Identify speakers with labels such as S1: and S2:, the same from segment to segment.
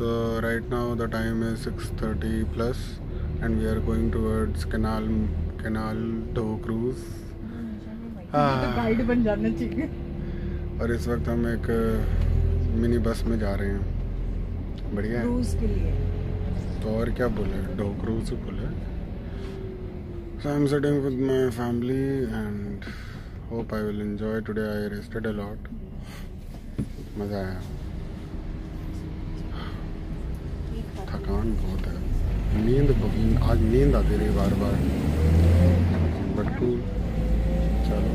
S1: So right now the time is 6:30 plus, and we are going towards Canal Do Cruise.
S2: Guide बन जाना चाहिए।
S1: और इस वक्त हम एक मिनी बस में जा रहे हैं। बढ़िया है
S2: क्रूज के लिए।
S1: तो और क्या बोले, डो क्रूज ही बोले। So I'm sitting with my family and hope I will enjoy today. I rested a lot. मज़ा आया। थकान बहुत है, आज नींद आती रही बार बार, बट कूल। चलो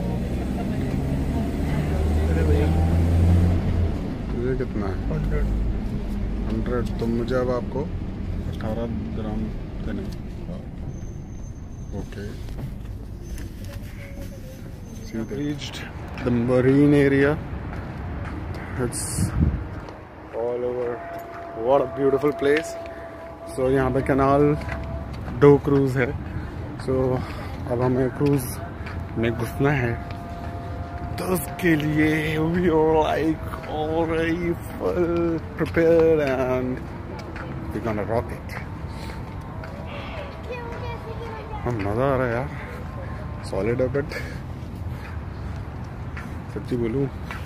S1: ये कितना है? 100। तो मुझे अब आपको 18 ग्राम देने। Okay, reached the marine area. It's all over. What a beautiful place. So यहाँ पे कैनाल डो क्रूज है। So अब हमें क्रूज में घुसना है, तो उसके लिए we are like already full prepared and we're gonna rock it. मज़ा आ रहा है यार, सॉलिड है बट सच्ची बोलूँ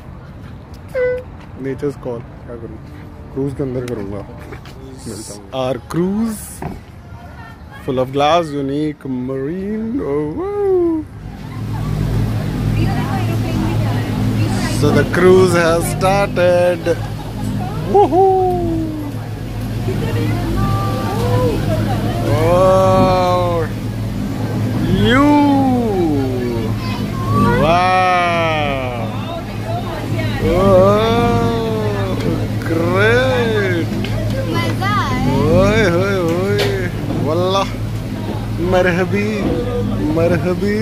S1: नेचर्स कॉल, क्या करूँ, क्रूज के अंदर करूँगा। मिलता हूँ। Our cruise full of glass, unique marine. Oh, wow. So the cruise has started. Woohoo! Oh, you! Wow! Oh, great! ओए होए होए, वल्लाह मरहबी मरहबी।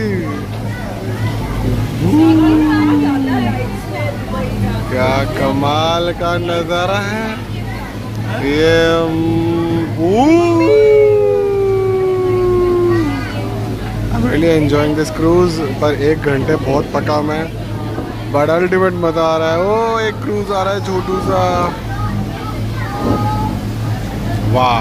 S1: क्या कमाल का नज़ारा है ये। I'm really enjoying this cruise। पर 1 घंटे बहुत पका मैं, बट अल्टीमेट मज़ा आ रहा है। ओ एक क्रूज आ रहा है छोटू सा। Wow,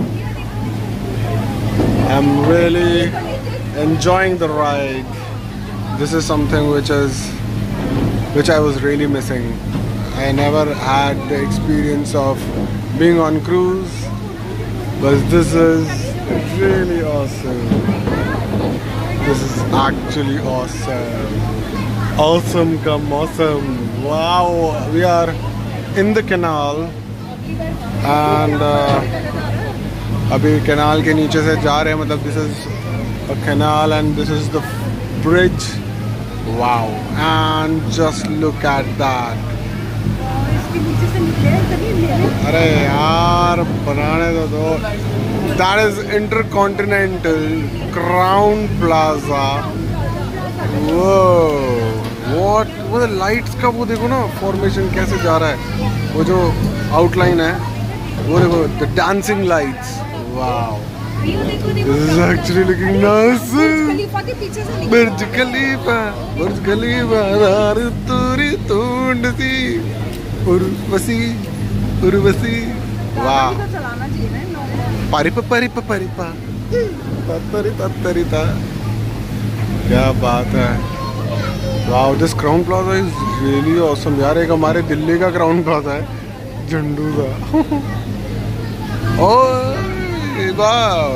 S1: I'm really enjoying the ride. This is something which I was really missing. I never had the experience of being on cruise, but this is really awesome. This is actually awesome. Awesome come awesome. Wow, we are in the canal and अभी canal के नीचे से जा रहे हैं, मतलब this is a canal and this is the bridge. Wow, and just look at that. अरे यार बनाने तो दो। That is InterContinental Crowne Plaza. वो व्हाट, वो लाइट्स का वो देखो ना, फॉर्मेशन कैसे जा रहा है, वो जो आउटलाइन है वो देखो, the dancing lights. Wow, this is actually looking nice. Burj Khalifa, Burj Khalifa तूरी तूंड सी उर्वशी उर्वशी। वाह, परिप परिप परिपा तत्तरी तत्तरी ता, क्या बात है। Wow, this Crowne Plaza is really awesome यार। एक हमारे दिल्ली का क्राउन प्लाजा है, झंडू का। ओह वाओ,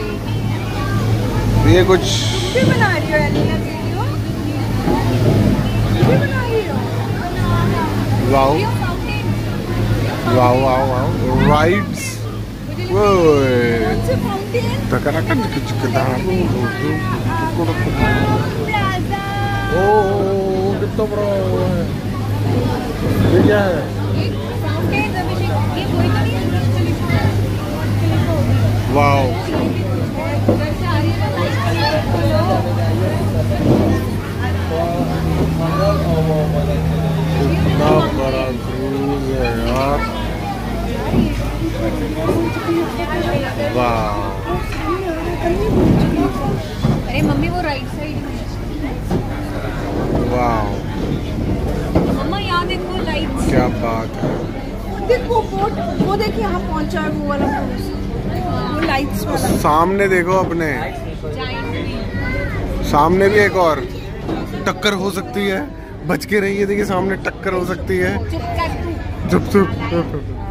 S1: ये कुछ बना रही हो वीडियो? बना रही हो? Wow wow wow wow, rides. Oh कितना बड़ा है ये, क्या है? वाओ, कितना बड़ा क्रूज है यार। वाह,
S2: अरे मम्मी वो राइट साइड में।
S1: वाह,
S2: मम्मा यहाँ देखो लाइट्स।
S1: क्या बात है।
S2: देख वो बोट, वो देख यहाँ पहुंचा है वो वाला क्रूज, वो लाइट्स वाला।
S1: सामने देखो अपने, सामने भी एक और टक्कर हो सकती है, बच के रहिए। देखिए सामने टक्कर हो सकती है। चुप चुप।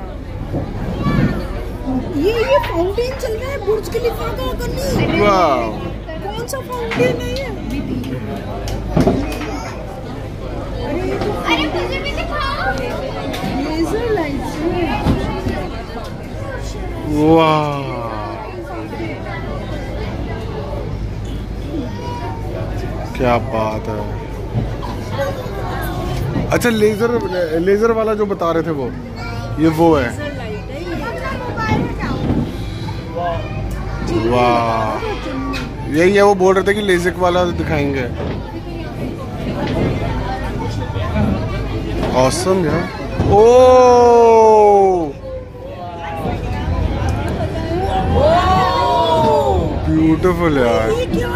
S2: ये फाउंटेन चल रहा है बुर्ज खलीफा का करनी।
S1: वाह,
S2: कौन सा फाउंटेन है ये? अरे मुझे भी दिखाओ। Laser lights.
S1: वाह, क्या बात है। अच्छा लेजर वाला जो बता रहे थे वो, ये वो है। वाह, यही है, वो बोल रहे थे कि लेजिक वाला दिखाएंगे। ऑसम यार। ओ ब्यूटीफुल यार।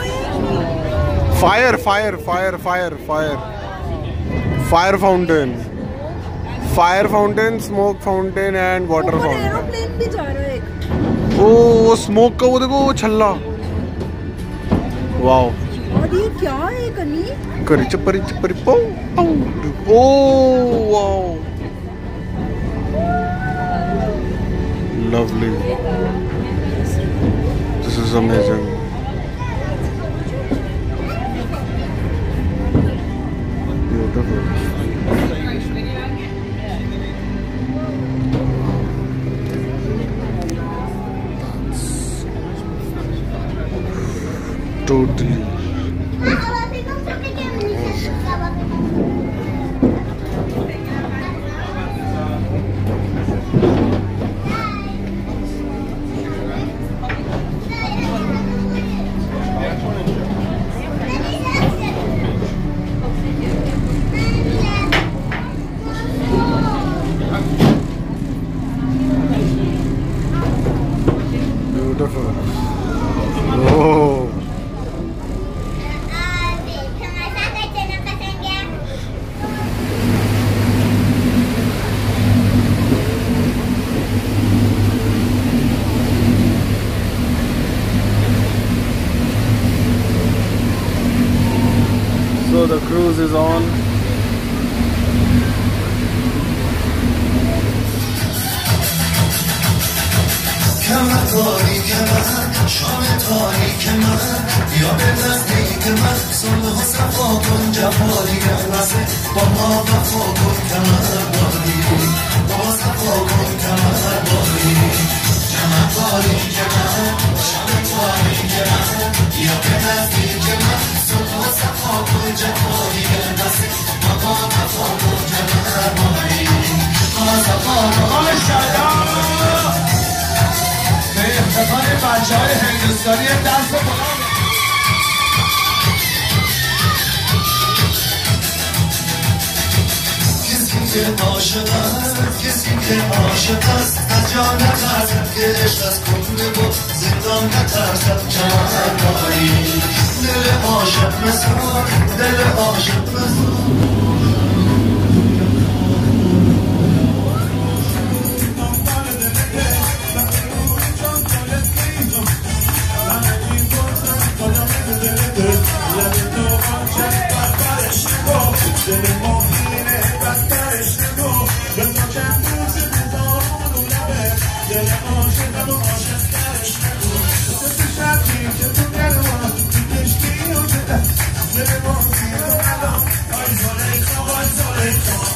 S1: Fire fire fire fire fire fire fountain, fire fountain, smoke fountain and water fountain.
S2: Aeroplane भी जा रहा है एक।
S1: ओ वो स्मोक का, वो देखो वो छल्ला। वाओ,
S2: और ये क्या है कनी?
S1: करी चपरी पो। Oh wow, lovely, this is amazing. Beautiful. Totally. Beautiful. Oh. So the cruise is on.
S3: بچه‌های هندوستانی دست بالا. کسی که عاشق است، کسی که عاشق است، از جان نترسد که عشق از کوره و زندان نترسد. کمر باری دل عاشق مسون، دل عاشق مسون. Let